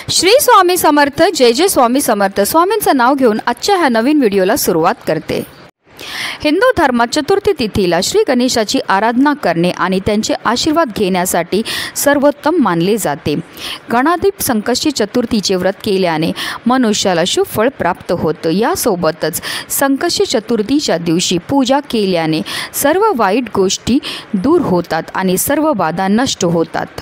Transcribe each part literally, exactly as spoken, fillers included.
श्री स्वामी समर्थ। जय जय स्वामी समर्थ। स्वामींचं नाव घेऊन आजच्या ह्या नवीन व्हिडिओला सुरुवात करते। हिंदू धर्मात चतुर्थी तिथीला श्री गणेशाची आराधना करणे आणि त्यांचे आशीर्वाद घेण्यासाठी सर्वोत्तम मानले जाते। गणाधिप संकष्टी चतुर्थीचे व्रत केल्याने मनुष्याला शुभ फळ प्राप्त होतं। यासोबतच संकष्टी चतुर्थीच्या दिवशी पूजा केल्याने सर्व वाईट गोष्टी दूर होतात आणि सर्व बाधा नष्ट होतात।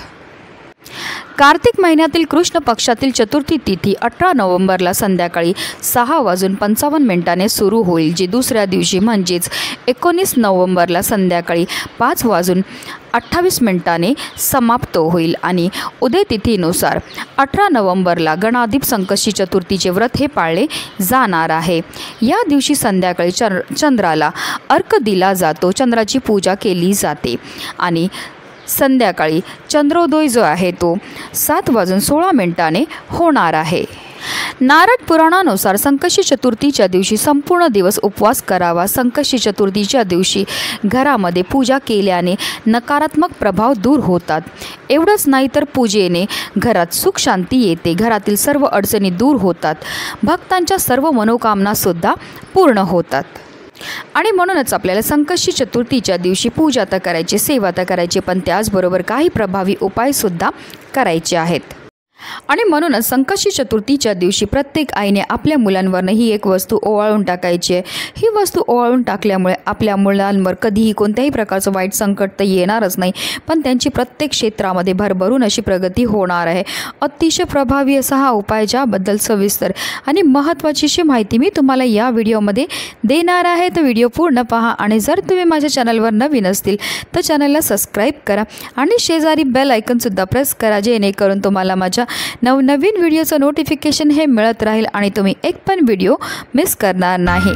कार्तिक महिन्यातील कृष्ण पक्षातील चतुर्थी तिथी अठरा नोव्हेंबरला संध्याकाळी सहा वाजून पंचावन्न मिनिटांनी सुरू होईल, जी दुसऱ्या दिवशी म्हणजेच एकोणीस नोव्हेंबरला संध्याकाळी पाच वाजून अठ्ठावीस मिनिटांनी समाप्त होईल। आणि उदय तिथीनुसार अठरा नोव्हेंबरला गणाधिप संकष्टी चतुर्थीचे व्रत हे पाळले जाणार आहे। या दिवशी संध्याकाळी चर चंद्राला अर्घ्य दिला जातो, चंद्राची पूजा केली जाते आणि संध्याकाळी चंद्रोदय जो आहे तो सात वाजून सोळा मिनिटांनी होणार आहे। नारद पुराणानुसार संकष्टी चतुर्थीच्या दिवशी संपूर्ण दिवस उपवास करावा। संकष्टी चतुर्थीच्या दिवशी घरामध्ये पूजा केल्याने नकारात्मक प्रभाव दूर होतात। एवढंच नाही तर पूजेने घरात सुख शांती येते, घरातील सर्व अडचणी दूर होतात, भक्तांच्या सर्व मनोकामनासुद्धा पूर्ण होतात। आणि म्हणूनच आपल्याला संकष्टी चतुर्थीच्या दिवशी पूजा तर करायची, सेवा तर करायची, पण त्याचबरोबर काही प्रभावी उपायसुद्धा करायचे आहेत। आणि म्हणूनच संकष्टी चतुर्थीच्या दिवशी प्रत्येक आईने आपल्या मुलांवरनं ही एक वस्तू ओवाळून टाकायची आहे। ही वस्तू ओवाळून टाकल्यामुळे आपल्या मुलांवर कधीही कोणत्याही प्रकारचं वाईट संकट तर येणारच नाही, पण त्यांची प्रत्येक क्षेत्रामध्ये भरभरून अशी प्रगती होणार आहे। अतिशय प्रभावी असा हा उपाय, ज्याबद्दल सविस्तर आणि महत्त्वाची अशी माहिती मी तुम्हाला या व्हिडिओमध्ये देणार आहे। तर व्हिडिओ पूर्ण पहा आणि जर तुम्ही माझ्या चॅनलवर नवीन असतील तर चॅनलला सबस्क्राईब करा आणि शेजारी बेल आयकॉनसुद्धा प्रेस करा, जेणेकरून तुम्हाला माझ्या नवनवीन व्हिडिओचं नोटिफिकेशन हे मिळत राहील आणि तुम्ही एक पण व्हिडिओ मिस करणार नाही।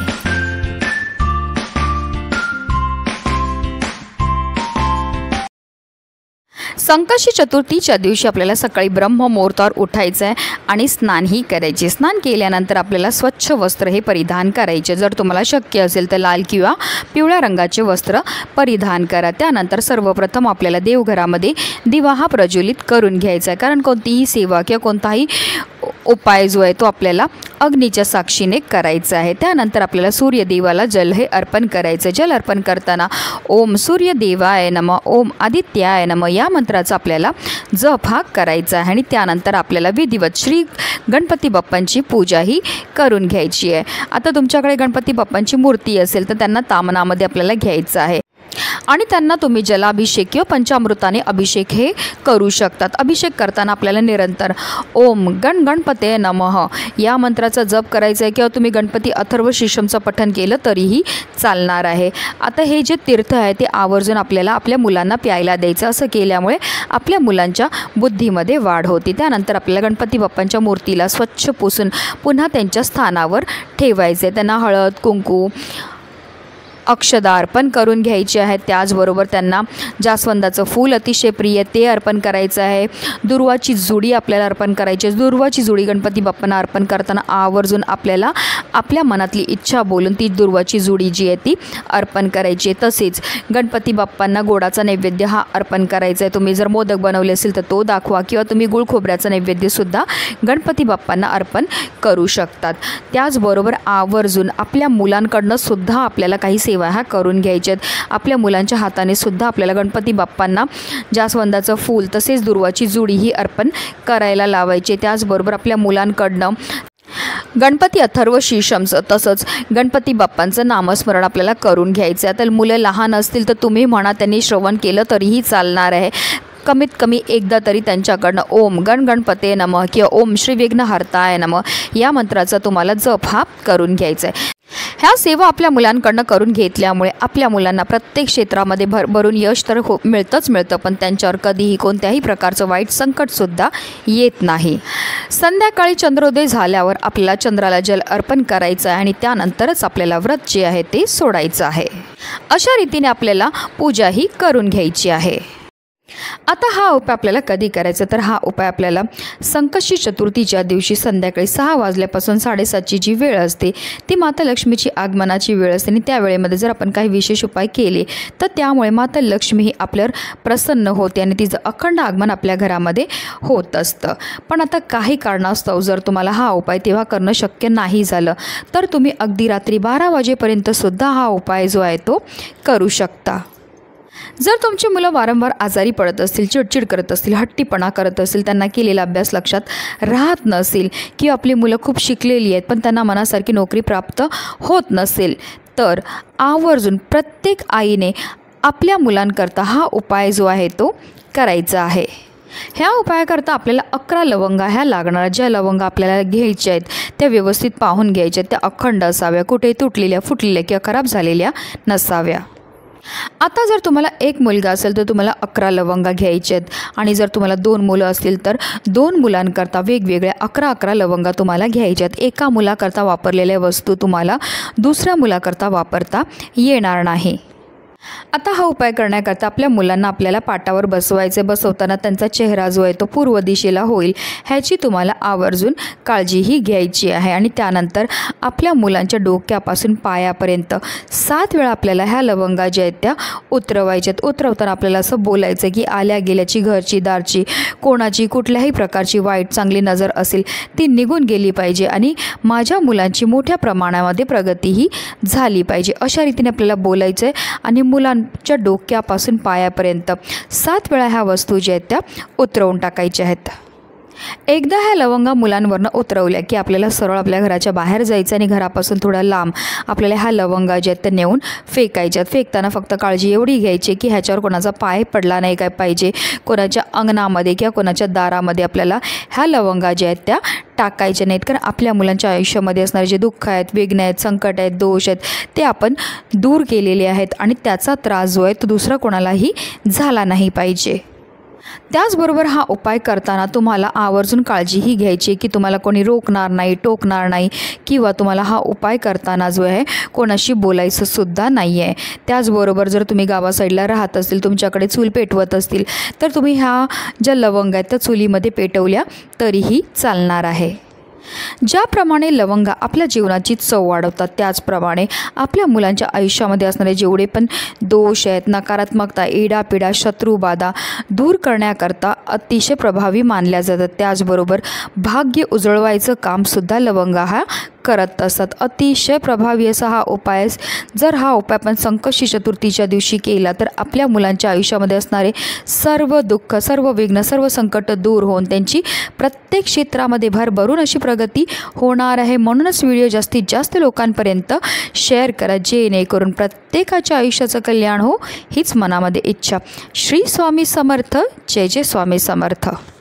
संकष्टी चतुर्थीच्या दिवशी आपल्याला सकाळी ब्रह्ममुहूर्तावर उठायचं आहे आणि स्नानही करायचे। स्नान केल्यानंतर आपल्याला स्वच्छ वस्त्र हे परिधान करायचे। जर तुम्हाला शक्य असेल तर लाल किंवा पिवळ्या रंगाचे वस्त्र परिधान करा। त्यानंतर सर्वप्रथम आपल्याला देवघरामध्ये दिवा हा प्रज्वलित करून घ्यायचा आहे, कारण कोणतीही सेवा किंवा कोणताही उपाय जो आहे तो आपल्याला अग्नीच्या साक्षीने करायचा आहे। त्यानंतर आपल्याला सूर्यदेवाला जल हे अर्पण करायचं। जल अर्पण करताना ओम सूर्यदेवाय नमः, ओम आदित्याय नमः या मंत्राचा आपल्याला जप हा करायचा आहे। आणि त्यानंतर आपल्याला विधिवत श्री गणपती बाप्पांची पूजा ही करून घ्यायची आहे। आता तुमच्याकडे गणपती बाप्पांची मूर्ती असेल तर त्यांना तामनामध्ये आपल्याला घ्यायचं आहे आणि त्यांना तुम्ही जलाभिषेक किंवा पंचामृताने अभिषेक हे करू शकतात। अभिषेक करताना आपल्याला निरंतर ओम गण गणपते नमः या मंत्राचा जप करायचा आहे, किंवा तुम्ही गणपती अथर्व शीर्षमचं पठण केलं तरीही चालणार आहे। आता हे जे तीर्थ आहे ते आवर्जून आपल्याला आपल्या मुलांना प्यायला द्यायचं। असं केल्यामुळे आपल्या मुलांच्या बुद्धीमध्ये वाढ होती। त्यानंतर आपल्याला गणपती बाप्पांच्या मूर्तीला स्वच्छ पुसून पुन्हा त्यांच्या स्थानावर ठेवायचे। त्यांना हळद कुंकू अक्षदा अर्पण करून घ्यायचे आहेत। त्याचबरोबर त्यांना जास्वंदाचं फूल अतिशय प्रिय ते अर्पण करायचं आहे। दुर्वाची जुडी आपल्याला अर्पण करायची आहे। दुर्वाची जुडी गणपती बाप्पांना अर्पण करताना आवर्जून आपल्याला आपल्या मनातली इच्छा बोलून ती दुर्वाची जुडी जी आहे ती अर्पण करायची आहे। तसेच गणपती बाप्पांना गोडाचा नैवेद्य हा अर्पण करायचा आहे। तुम्ही जर मोदक बनवले असेल तर तो दाखवा, किंवा तुम्ही गुळ खोबऱ्याचं नैवेद्यसुद्धा गणपती बाप्पांना अर्पण करू शकतात। त्याचबरोबर आवर्जून आपल्या मुलांकडनं सुद्धा आपल्याला काही सेवा ह्या करून घ्यायच्यात। आपल्या मुलांच्या हाताने सुद्धा आपल्याला गणपती बाप्पांना जास्वंदाचं फूल तसेच दुर्वाची जुडी ही अर्पण करायला लावायचे। त्याचबरोबर आपल्या मुलांकडनं गणपती अथर्व शीर्षमचं तसंच गणपती बाप्पांचं नामस्मरण आपल्याला करून घ्यायचं आहे। तर मुलं लहान असतील तर तुम्ही म्हणा, त्यांनी श्रवण केलं तरीही चालणार आहे। कमीत कमी एकदा तरी त्यांच्याकडनं ओम गण गणपते नमः किंवा ओम श्री विघ्नहर्ताय नमः या मंत्राचा तुम्हाला जप हा करून घ्यायचा आहे। ह्या सेवा आपल्या मुलांकडनं करून घेतल्यामुळे आपल्या मुलांना प्रत्येक क्षेत्रामध्ये भरभरून यश तर हो मिळतंच मिळतं, पण त्यांच्यावर कधीही कोणत्याही प्रकारचं वाईट संकटसुद्धा येत नाही। संध्याकाळी चंद्रोदय झाल्यावर आपल्याला चंद्राला जल अर्पण करायचं आहे आणि त्यानंतरच आपल्याला व्रत जे आहे ते सोडायचं आहे। अशा रीतीने आपल्याला पूजा ही करून घ्यायची आहे। आता हा उपाय आपल्याला कधी करायचा, तर हा उपाय आपल्याला संकष्टी चतुर्थीच्या दिवशी संध्याकाळी सहा वाजल्यापासून साडेसातची जी वेळ असते ती माता लक्ष्मीची आगमनाची वेळ असते आणि त्या वेळेमध्ये जर आपण काही विशेष उपाय केले तर त्यामुळे माता लक्ष्मी ही आपल्यावर प्रसन्न होते आणि तिचं अखंड आगमन आपल्या घरामध्ये होत असतं. पण आता काही कारणास्तव जर तुम्हाला हा उपाय तेव्हा करणं शक्य नाही झालं तर तुम्ही अगदी रात्री बारा वाजेपर्यंतसुद्धा हा उपाय जो आहे तो करू शकता. जर तुमची मुलं वारंवार आजारी पडत असतील, चिडचिड करत असतील, हट्टीपणा करत असतील, त्यांना केलेला अभ्यास लक्षात राहत नसेल किंवा आपली मुलं खूप शिकलेली आहेत पण त्यांना मनासारखी नोकरी प्राप्त होत नसेल, तर आवर्जून प्रत्येक आईने आपल्या मुलांकरता हा उपाय जो आहे तो करायचा आहे. ह्या उपायाकरता आपल्याला अकरा लवंगा ह्या लागणार. ज्या लवंगा आपल्याला घ्यायच्या आहेत त्या व्यवस्थित पाहून घ्यायच्या, त्या अखंड असाव्या, कुठे तुटलेल्या, फुटलेल्या किंवा खराब झालेल्या नसाव्या. आता जर तुम्हाला एक मुलगा असेल तर तुम्हाला अकरा लवंगा घ्यायचे आहेत आणि जर तुम्हाला दोन मुलं असतील तर दोन मुलांकरता वेगवेगळ्या अकरा अकरा लवंगा तुम्हाला घ्यायच्या आहेत. एका मुलाकरता वापरलेल्या वस्तू तुम्हाला दुसऱ्या मुलाकरता वापरता येणार नाही. आता हा उपाय करण्याकरता आपल्या मुलांना आपल्याला पाटावर बसवायचे. बसवताना त्यांचा चेहरा जो आहे तो पूर्व दिशेला होईल ह्याची तुम्हाला आवर्जून काळजीही घ्यायची आहे. आणि त्यानंतर आपल्या मुलांच्या डोक्यापासून पायापर्यंत सात वेळा आपल्याला ह्या लवंगा ज्या आहेत त्या उतरवायच्यात. उतरवताना आपल्याला असं बोलायचं की आल्या गेल्याची, घरची दारची, कोणाची कुठल्याही प्रकारची वाईट चांगली नजर असेल ती निघून गेली पाहिजे आणि माझ्या मुलांची मोठ्या प्रमाणामध्ये प्रगतीही झाली पाहिजे, अशा रीतीने आपल्याला बोलायचं आहे. आणि मुलांच्या डोक्यापासून पायापर्यंत सात वेळा ह्या वस्तू ज्या आहेत त्या उतरवून टाकायच्या आहेत. एकदा ह्या लवंगा मुलांवरनं उतरवल्या की आपल्याला सरळ आपल्या घराच्या बाहेर जायचं आणि घरापासून थोडा लांब आपल्याला ह्या लवंगा ज्या आहेत त्या नेऊन फेकायच्यात. फेकताना फक्त काळजी एवढी घ्यायची की ह्याच्यावर कोणाचा पाय पडला नाही काय पाहिजे. कोणाच्या अंगणामध्ये किंवा कोणाच्या दारामध्ये आपल्याला ह्या लवंगा ज्या आहेत त्या टाकायच्या नाहीत, कारण आपल्या मुलांच्या आयुष्यामध्ये असणारे जे दुःख आहेत, विघ्न आहेत, संकट आहेत, दोष आहेत ते आपण दूर केलेले आहेत आणि त्याचा त्रास जो आहे तो दुसरा कोणालाही झाला नाही पाहिजे. त्याचबरोबर हा उपाय करताना तुम्हाला आवर्जून काळजीही घ्यायची की तुम्हाला कोणी रोखणार नाही, टोकणार नाही किंवा तुम्हाला हा उपाय करताना जो आहे कोणाशी बोलायचं सुद्धा नाही आहे. त्याचबरोबर जर तुम्ही गावा साईडला राहत असतील, तुमच्याकडे चूल पेटवत असतील तर तुम्ही ह्या ज्या लवंगा आहेत त्या चुलीमध्ये पेटवल्या तरीही चालणार आहे. ज्याप्रमाणे लवंगा आपल्या जीवनाची चव वाढवतात त्याचप्रमाणे आपल्या मुलांच्या आयुष्यामध्ये असणारे जेवढे पण दोष आहेत, नकारात्मकता, इडापिडा, शत्रुबाधा दूर करण्याकरता अतिशय प्रभावी मानल्या जातात. त्याचबरोबर भाग्य उजळवायचं कामसुद्धा लवंगा हा करत असतात. अतिशय प्रभावी असा हा उपाय. जर हा उपाय आपण संकष्टी चतुर्थीच्या दिवशी केला तर आपल्या मुलांच्या आयुष्यामध्ये असणारे सर्व दुःख, सर्व विघ्न, सर्व संकट दूर होऊन त्यांची प्रत्येक क्षेत्रामध्ये भरभरून अशी प्रगती होणार आहे. म्हणूनच व्हिडिओ जास्तीत जास्त लोकांपर्यंत शेअर करा जेणेकरून प्रत्येकाच्या आयुष्याचं कल्याण हो हीच मनामध्ये इच्छा. श्री स्वामी समर्थ. जय जय स्वामी समर्थ.